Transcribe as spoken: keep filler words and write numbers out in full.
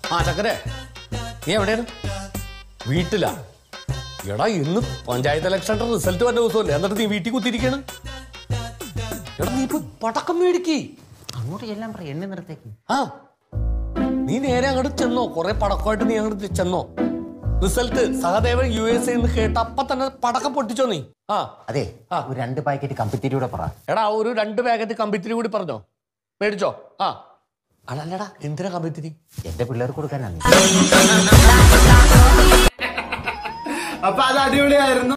ആ ചക്കരെ നീ എവിടെയാണ്? വീട്ടിലാ? എടാ ഇന്ന് പഞ്ചായത്ത് ഇലക്ഷന്റെ റിസൾട്ട് വന്ന ദിവസമല്ലേ, എന്നിട്ട് നീ വീട്ടിൽ കുത്തിയിരിക്കാണ്. എടാ നീ ഇപ്പൊ പടക്കം മേടിക്ക്. അങ്ങോട്ട് ചെല്ലാൻ പറ, എണ്ണ നിർത്തേക്ക്. ആ നീ നേരെ അങ്ങോട്ട് ചെന്നോ, കുറെ പടക്കമായിട്ട് നീ അങ്ങോട്ട് ചെന്നോ. റിസൾട്ട് സഹദേവൻ യു എസ് എന്ന് കേട്ട അപ്പൊ തന്നെ പടക്കം പൊട്ടിച്ചോ നീ. ആ അതെ, ഒരു രണ്ട് പാക്കറ്റ് കമ്പിത്തിരി കൂടെ പറ. എടാ ഒരു രണ്ട് പാക്കറ്റ് കമ്പിത്തിരി കൂടി പറഞ്ഞോ, മേടിച്ചോ. ആ അതല്ലടാ, എന്തിനാ കമ്പിത്തിരി? എന്റെ പിള്ളേർക്ക് കൊടുക്കാനാണ്. അപ്പൊ അത് അടിപൊളിയായിരുന്നു.